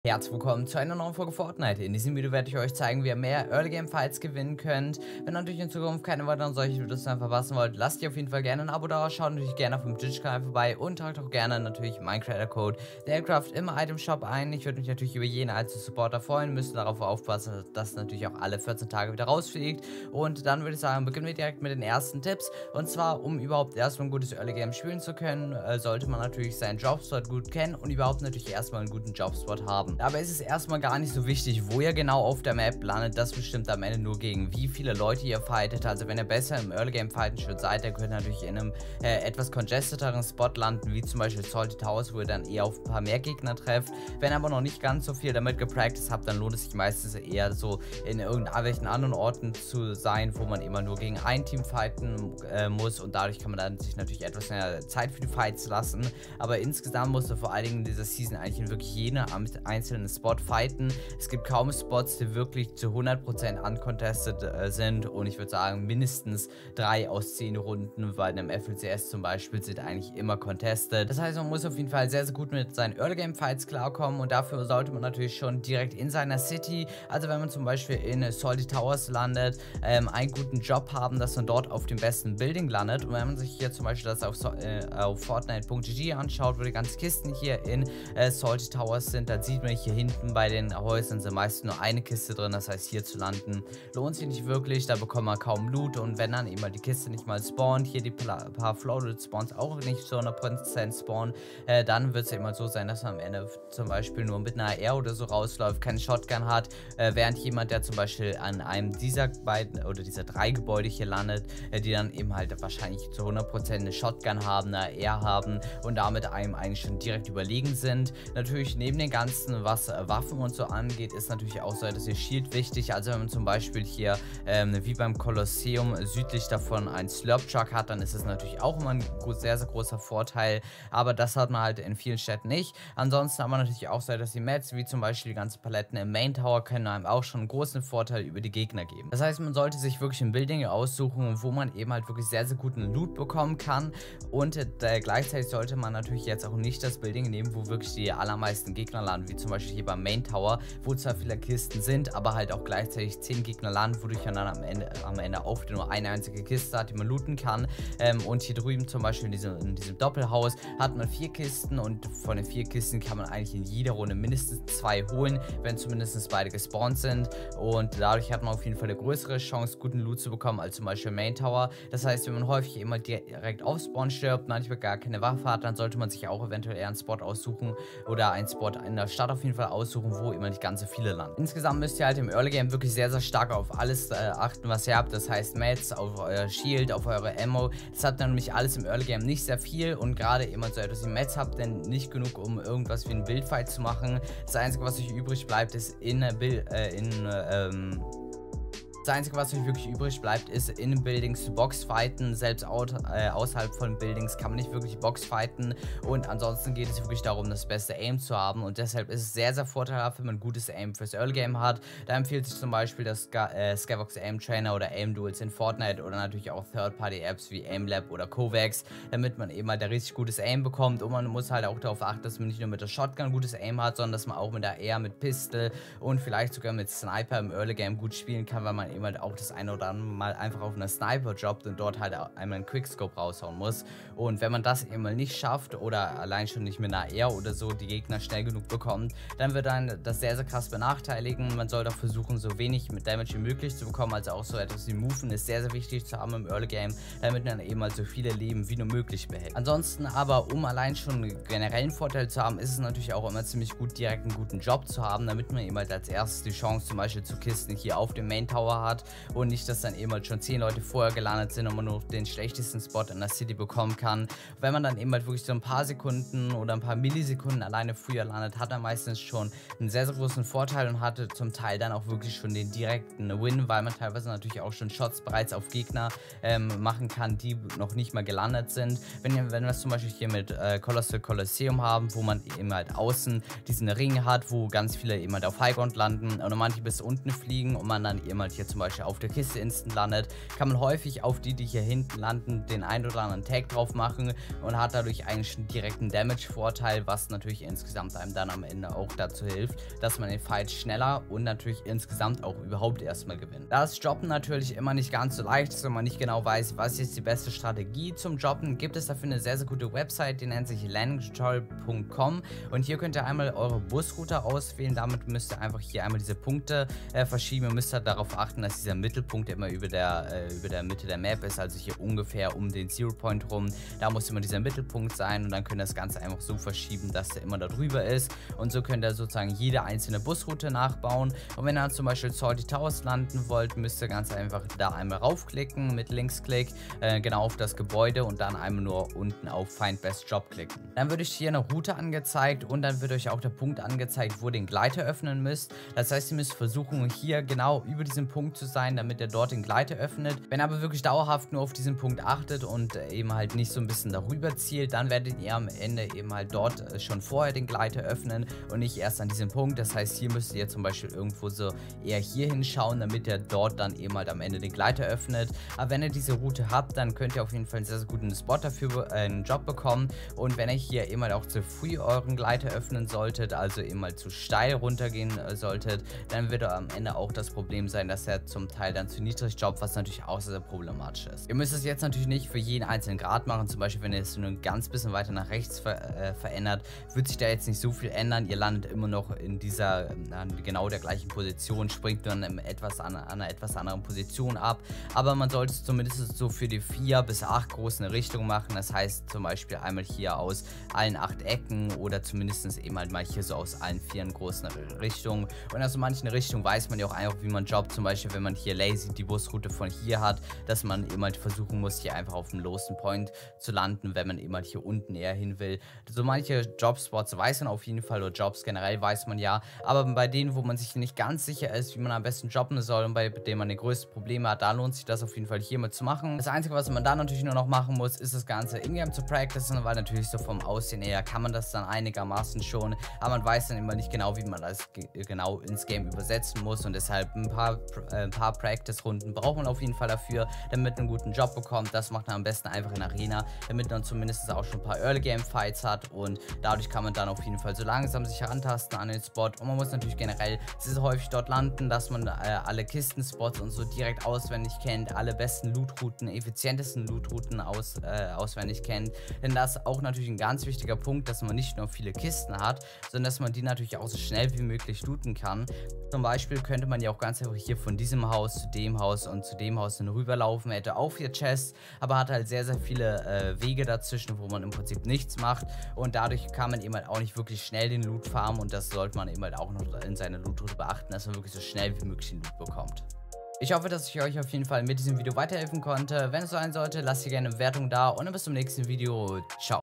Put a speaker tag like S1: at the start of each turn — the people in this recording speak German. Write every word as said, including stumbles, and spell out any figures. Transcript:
S1: Herzlich willkommen zu einer neuen Folge Fortnite. In diesem Video werde ich euch zeigen, wie ihr mehr Early Game Fights gewinnen könnt. Wenn ihr natürlich in Zukunft keine weiteren solche Videos mehr verpassen wollt, lasst ihr auf jeden Fall gerne ein Abo da, schaut natürlich gerne auf dem Twitch-Kanal vorbei und tragt auch gerne natürlich meinen Creator-Code Aircraft im Item-Shop ein. Ich würde mich natürlich über jeden einzelnen Supporter freuen, müsst darauf aufpassen, dass natürlich auch alle vierzehn Tage wieder rausfliegt. Und dann würde ich sagen, beginnen wir direkt mit den ersten Tipps. Und zwar, um überhaupt erstmal ein gutes Early Game spielen zu können, äh, sollte man natürlich seinen Jobspot gut kennen und überhaupt natürlich erstmal einen guten Jobspot haben. Dabei ist es erstmal gar nicht so wichtig, wo ihr genau auf der Map landet. Das bestimmt am Ende nur gegen wie viele Leute ihr fightet. Also wenn ihr besser im Early Game fighten schon seid, dann könnt ihr natürlich in einem äh, etwas congesteteren Spot landen, wie zum Beispiel Salty Towers, wo ihr dann eher auf ein paar mehr Gegner trefft. Wenn ihr aber noch nicht ganz so viel damit gepracticed habt, dann lohnt es sich meistens eher so in irgendwelchen anderen Orten zu sein, wo man immer nur gegen ein Team fighten äh, muss, und dadurch kann man dann sich natürlich etwas mehr Zeit für die Fights lassen. Aber insgesamt musst du vor allen Dingen in dieser Season eigentlich in wirklich jeder einzelnen Spot fighten. Es gibt kaum Spots, die wirklich zu hundert Prozent uncontested äh, sind, und ich würde sagen, mindestens drei aus zehn Runden bei einem F L C S zum Beispiel sind eigentlich immer contested. Das heißt, man muss auf jeden Fall sehr, sehr gut mit seinen Early Game Fights klarkommen, und dafür sollte man natürlich schon direkt in seiner City, also wenn man zum Beispiel in Salty Towers landet, ähm, einen guten Job haben, dass man dort auf dem besten Building landet. Und wenn man sich hier zum Beispiel das auf, so äh, auf Fortnite Punkt G G anschaut, wo die ganzen Kisten hier in äh, Salty Towers sind, dann sieht man hier hinten bei den Häusern sind meist nur eine Kiste drin. Das heißt, hier zu landen lohnt sich nicht wirklich, da bekommt man kaum Loot, und wenn dann eben mal die Kiste nicht mal spawnt, hier die paar Floated Spawns auch nicht zu hundert Prozent spawnen, äh, dann wird es ja immer so sein, dass man am Ende zum Beispiel nur mit einer A R oder so rausläuft, keine Shotgun hat, äh, während jemand, der zum Beispiel an einem dieser beiden oder dieser drei Gebäude hier landet, äh, die dann eben halt wahrscheinlich zu hundert Prozent eine Shotgun haben, eine A R haben und damit einem eigentlich schon direkt überlegen sind. Natürlich neben den ganzen, was äh, Waffen und so angeht, ist natürlich auch so, dass ihr Shield wichtig. Also wenn man zum Beispiel hier ähm, wie beim Kolosseum südlich davon einen Slurp Truck hat, dann ist es natürlich auch immer ein sehr, sehr großer Vorteil, aber das hat man halt in vielen Städten nicht. Ansonsten haben wir natürlich auch so, dass die Mats, wie zum Beispiel die ganzen Paletten im Main Tower, können einem auch schon einen großen Vorteil über die Gegner geben. Das heißt, man sollte sich wirklich ein Building aussuchen, wo man eben halt wirklich sehr, sehr guten Loot bekommen kann, und äh, gleichzeitig sollte man natürlich jetzt auch nicht das Building nehmen, wo wirklich die allermeisten Gegner landen, wie zum Beispiel hier beim Main Tower, wo zwar viele Kisten sind, aber halt auch gleichzeitig zehn Gegner landen, wodurch man dann am Ende, am Ende auch nur eine einzige Kiste hat, die man looten kann. Ähm, und hier drüben zum Beispiel in diesem, in diesem Doppelhaus hat man vier Kisten, und von den vier Kisten kann man eigentlich in jeder Runde mindestens zwei holen, wenn zumindest beide gespawnt sind, und dadurch hat man auf jeden Fall eine größere Chance, guten Loot zu bekommen als zum Beispiel Main Tower. Das heißt, wenn man häufig immer direkt auf Spawn stirbt, manchmal gar keine Waffe hat, dann sollte man sich auch eventuell eher einen Spot aussuchen oder einen Spot in der Stadt auf jeden Fall aussuchen, wo immer nicht ganz so viele landen. Insgesamt müsst ihr halt im Early Game wirklich sehr, sehr stark auf alles äh, achten, was ihr habt. Das heißt Mats, auf euer Shield, auf eure Ammo. Das hat nämlich alles im Early Game nicht sehr viel, und gerade immer so etwas wie Mats habt, denn nicht genug, um irgendwas wie einen Buildfight zu machen. Das Einzige, was euch übrig bleibt, ist in, Bild, äh, in äh, ähm, Das Einzige, was euch wirklich übrig bleibt, ist in Buildings zu Boxfighten. Selbst out, äh, außerhalb von Buildings kann man nicht wirklich Boxfighten, und ansonsten geht es wirklich darum, das beste Aim zu haben, und deshalb ist es sehr, sehr vorteilhaft, wenn man gutes Aim fürs Early Game hat. Da empfiehlt sich zum Beispiel das äh, Scavox Aim Trainer oder Aim Duels in Fortnite, oder natürlich auch Third-Party-Apps wie AimLab oder Kovacs, damit man eben halt ein richtig gutes Aim bekommt, und man muss halt auch darauf achten, dass man nicht nur mit der Shotgun gutes Aim hat, sondern dass man auch mit der A R, mit Pistol und vielleicht sogar mit Sniper im Early Game gut spielen kann, weil man eben halt auch das eine oder andere Mal einfach auf einer Sniper droppt und dort halt einmal einen Quickscope raushauen muss. Und wenn man das eben mal nicht schafft oder allein schon nicht mit einer A R oder so die Gegner schnell genug bekommt, dann wird dann das sehr, sehr krass benachteiligen. Man sollte auch versuchen, so wenig mit Damage wie möglich zu bekommen, also auch so etwas wie Moven ist sehr, sehr wichtig zu haben im Early Game, damit man eben halt so viele Leben wie nur möglich behält. Ansonsten aber, um allein schon einen generellen Vorteil zu haben, ist es natürlich auch immer ziemlich gut, direkt einen guten Job zu haben, damit man eben halt als erstes die Chance zum Beispiel zu Kisten hier auf dem Main Tower hat, und nicht, dass dann eben halt schon zehn Leute vorher gelandet sind und man nur den schlechtesten Spot in der City bekommen kann. Wenn man dann eben halt wirklich so ein paar Sekunden oder ein paar Millisekunden alleine früher landet, hat er meistens schon einen sehr, sehr großen Vorteil und hatte zum Teil dann auch wirklich schon den direkten Win, weil man teilweise natürlich auch schon Shots bereits auf Gegner ähm, machen kann, die noch nicht mal gelandet sind. Wenn, wenn wir es zum Beispiel hier mit äh, Colossal Colosseum haben, wo man eben halt außen diesen Ring hat, wo ganz viele eben halt auf Highground landen oder manche bis unten fliegen und man dann eben halt hier zum Beispiel auf der Kiste instant landet, kann man häufig auf die, die hier hinten landen, den ein oder anderen Tag drauf machen und hat dadurch eigentlich einen direkten Damage-Vorteil, was natürlich insgesamt einem dann am Ende auch dazu hilft, dass man den Fight schneller und natürlich insgesamt auch überhaupt erstmal gewinnt. Da ist Droppen natürlich immer nicht ganz so leicht ist, wenn man nicht genau weiß, was ist die beste Strategie zum Droppen, gibt es dafür eine sehr, sehr gute Website, die nennt sich landing tutorial punkt com und hier könnt ihr einmal eure Busroute auswählen. Damit müsst ihr einfach hier einmal diese Punkte äh, verschieben. Ihr müsst halt darauf achten, dass dieser Mittelpunkt immer über der, äh, über der Mitte der Map ist, also hier ungefähr um den Zero Point rum. Da muss immer dieser Mittelpunkt sein und dann könnt ihr das Ganze einfach so verschieben, dass der immer da drüber ist und so könnt ihr sozusagen jede einzelne Busroute nachbauen. Und wenn ihr dann zum Beispiel Salty Towers landen wollt, müsst ihr ganz einfach da einmal raufklicken mit Linksklick, äh, genau auf das Gebäude und dann einmal nur unten auf Find Best Job klicken. Dann wird euch hier eine Route angezeigt und dann wird euch auch der Punkt angezeigt, wo ihr den Gleiter öffnen müsst. Das heißt, ihr müsst versuchen, hier genau über diesem Punkt zu sein, damit ihr dort den Gleiter öffnet. Wenn ihr aber wirklich dauerhaft nur auf diesen Punkt achtet und eben halt nicht so ein bisschen darüber zielt, dann werdet ihr am Ende eben halt dort schon vorher den Gleiter öffnen und nicht erst an diesem Punkt. Das heißt, hier müsst ihr zum Beispiel irgendwo so eher hier hinschauen, damit ihr dort dann eben halt am Ende den Gleiter öffnet. Aber wenn ihr diese Route habt, dann könnt ihr auf jeden Fall einen sehr, sehr guten Spot dafür, äh, einen Job bekommen. Und wenn ihr hier eben halt auch zu früh euren Gleiter öffnen solltet, also eben halt zu steil runtergehen äh, solltet, dann wird am Ende auch das Problem sein, dass er zum Teil dann zu niedrig jobbt, was natürlich auch sehr, sehr problematisch ist. Ihr müsst es jetzt natürlich nicht für jeden einzelnen Grad machen, zum Beispiel wenn ihr es nur ein ganz bisschen weiter nach rechts ver äh, verändert, wird sich da jetzt nicht so viel ändern. Ihr landet immer noch in dieser, äh, genau der gleichen Position, springt dann in etwas an, an einer etwas anderen Position ab, aber man sollte es zumindest so für die vier bis acht großen Richtungen machen, das heißt zum Beispiel einmal hier aus allen acht Ecken oder zumindest eben halt mal hier so aus allen vier großen Richtungen und aus manchen Richtungen weiß man ja auch einfach, wie man jobbt, zum Beispiel wenn man hier lazy die Busroute von hier hat, dass man eben halt versuchen muss, hier einfach auf dem lowsten Point zu landen, wenn man eben halt hier unten eher hin will. So manche Jobspots weiß man auf jeden Fall oder Jobs generell weiß man ja, aber bei denen, wo man sich nicht ganz sicher ist, wie man am besten jobben soll und bei denen man die größten Probleme hat, da lohnt sich das auf jeden Fall hier mit zu machen. Das Einzige, was man da natürlich nur noch machen muss, ist das Ganze in-game zu practicen, weil natürlich so vom Aussehen her kann man das dann einigermaßen schon, aber man weiß dann immer nicht genau, wie man das genau ins Game übersetzen muss und deshalb ein paar, äh, ein paar Practice-Runden braucht man auf jeden Fall dafür, damit man einen guten Job bekommt. Das macht man am besten einfach in Arena, damit man zumindest auch schon ein paar Early-Game-Fights hat und dadurch kann man dann auf jeden Fall so langsam sich herantasten an den Spot und man muss natürlich generell sehr, sehr häufig dort landen, dass man äh, alle Kistenspots und so direkt auswendig kennt, alle besten Loot-Routen, effizientesten Loot-Routen aus, äh, auswendig kennt, denn das ist auch natürlich ein ganz wichtiger Punkt, dass man nicht nur viele Kisten hat, sondern dass man die natürlich auch so schnell wie möglich looten kann. Zum Beispiel könnte man ja auch ganz einfach hier von diesem Haus zu dem Haus und zu dem Haus dann rüberlaufen, hätte auch vier Chests, aber hat halt sehr, sehr viele äh, Wege dazwischen, wo man im Prinzip nichts macht und dadurch kann man eben halt auch nicht wirklich schnell den Loot farmen und das sollte man eben halt auch noch in seiner Loot-Route beachten, dass man wirklich so schnell wie möglich den Loot bekommt. Ich hoffe, dass ich euch auf jeden Fall mit diesem Video weiterhelfen konnte. Wenn es so sein sollte, lasst ihr gerne eine Bewertung da und dann bis zum nächsten Video. Ciao.